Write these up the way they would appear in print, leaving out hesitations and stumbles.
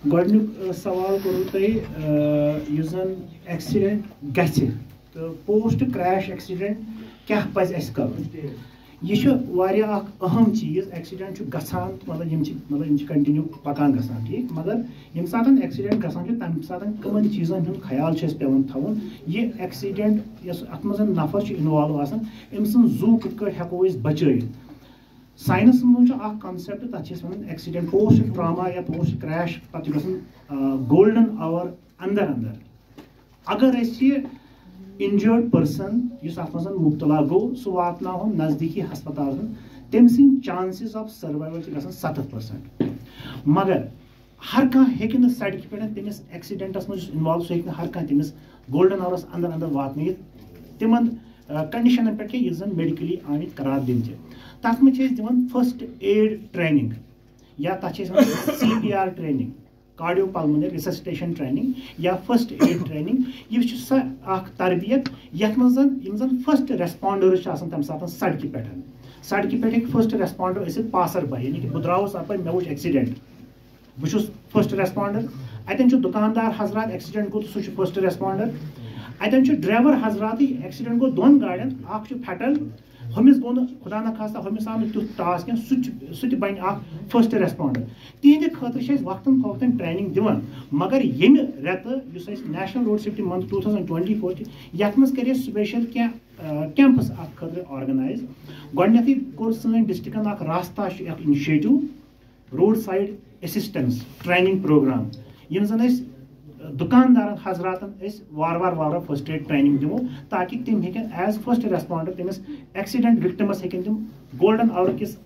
गोडनुक सवाल करू तय युस जन एक्सीडेंट गछि तो पोस्ट क्रैश एक्सीडेंट क्या पज अस कर यह अहम चीज एक्सीडेंट गसान मतलब कंटिन्यू पकान गसान ठीक मगर यम सात एक्सीडेंट गसान तम सात कमन चीजन हूं ख्याल पेवन थवन यह एक्सीडेंट अत मज नफर इन्वॉल्व आसान अम सं जू कत हेको बचत साइंस मज कॉन्सेप्ट तथ एक्सीडेंट पोस्ट ट्रामा या पोस्ट क्रैश पे गोल्डन आवर अंदर अंदर अगर इंजर्ड पर्सन अत मज मुबतला गो सह वात नजदीकी हस्पताल तम सद चांसेस ऑफ सर्वाइवल 70% मगर हर कह सड़क पे तमिस एक्सीडेंटस मज इन्वॉल्व सह हर कह तमिस गोल्डन आवरस अंदर अंदर वात तिमन कंडीशन पे जन मेडिकली आमित करार दिन तथ दिन फर्स्ट एड ट्रेनिंग या तथ CPR training cardio pulmonary resuscitation training या फर्स्ट एड ट्रेनिंग यह सह तरबियत यथ मज फर्स्ट रेस्पॉन्डर्स तम सात सड़क पे फर्स्ट रेस्पॉन्डर पासर बाय यानी कि बह द्रावस अप मे वो एक्सीडेंट बहुत फर्स्ट रेस्पॉन्डर अतन दुकानदार हजरात एक्सीडेंट गो तो सह फर्स्ट रेस्पॉन्डर अतन ड्राइवर हजरात एक्सीडेंट गो दोन गाड़ियन फटल हमिस गो खुदा न खास्ता हमिस आव तुथ टास कह सह बन फर्स्ट रेस्पॉन्डर तिहद खतर वक्तन फवक्तन ट्रेनिंग दिवान मगर यम रेत नेशनल रोड सेफ्टी मंथ 2024 यथ मज कर स्पेशल क्या कैंपस अत खतर ऑर्गेनाइज गोडनेथी कोर सन डिस्ट्रिक्टन रास्ता initiative road side assistance training program यम जन दुकानदार हजरातन वार वार फर्स्ट एड ट्रेनिंग दिमो ताकि तम एज फर्स्ट रेस्पॉन्डर तमिस एक्सीडेंट विक्टिमस तम गोल्डन आवर किस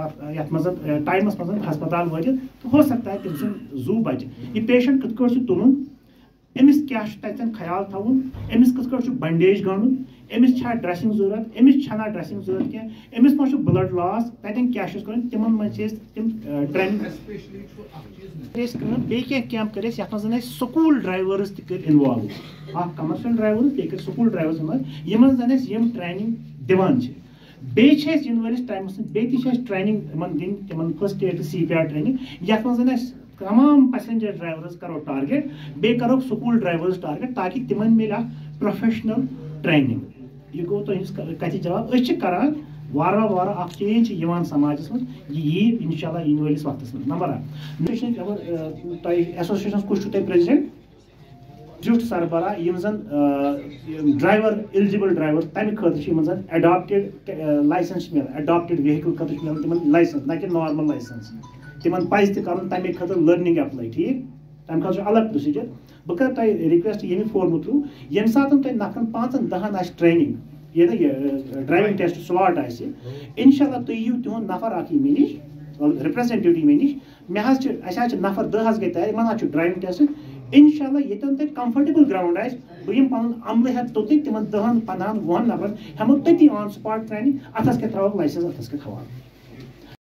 टाइमस मज हस्पताल वात तो हो सकता है तम जू बच यह पेशेंट कत तुलन अमिस क्या तन ख्याल थवन अमिस कत बंडेज गंढुन अमिस छा ड्रेसिंग जरूरत अमिस छना ड्रेसिंग जरूरत क्या अमिस मा ब्लड लॉस तन क्या कर तिमन मज तम ट्रेनिंग कैंप कर स्कूल ड्राइवर्स तक इन्वॉल्व कमर्शियल ड्राइवर्स बेकर स्कूल ड्राइवर्स यमन जन ट्रेनिंग दिवान बेन वलिस टाइमस बे ट्रेनिंग दिन तिमन फर्स्ट एड CPR ट्रेनिंग यथ मज तमाम पैसेंजर ड्राइवर्स करो टारगेट बे करो स्कूल ड्राइवर्स टारगेट ताकि तिमन मिल प्रोफेशनल ट्रेनिंग यह गो कत जवाब करान वार वार चेंज समाज मज यह इंशाल्लाह इन वलिस वक्तस नंबर एसोसिएशन कुछ प्रेसिडेंट जुट सरबरा यम जन ड्राइवर एलिजिबल ड्राइवर तमें खतर एडॉप्टेड लाइसेंस मिल एडॉप्टेड व्हीकल खतर मिल तिमन लाइसेंस ना कि नॉर्मल लाइसेंस तिमन पज तमें खतर लर्निंग अप्लाई ठीक तमें खतर अलग प्रोसीजर बह कर तुम रिक्वेस्ट यमि फोरम थ्रू यम सात नफर 5-10 ट्रेनिंग ये ड्राइविंग टेस्ट स्लॉट इंशाल्लाह तुम यू तुंद नफर मे निश रिप्रेजेंटेटिव मे निश मे नफर 10 गई तैयार इन ड्राइविंग टेस्ट इंशाल्लाह ये तुम कंफर्टेबल ग्राउंड बह पन अमल हेत तोत तिमन 10-15-20 नफर हमो तती ऑन स्पॉट ट्रेनिंग अथस के थो लाइसेंस अथस के थवान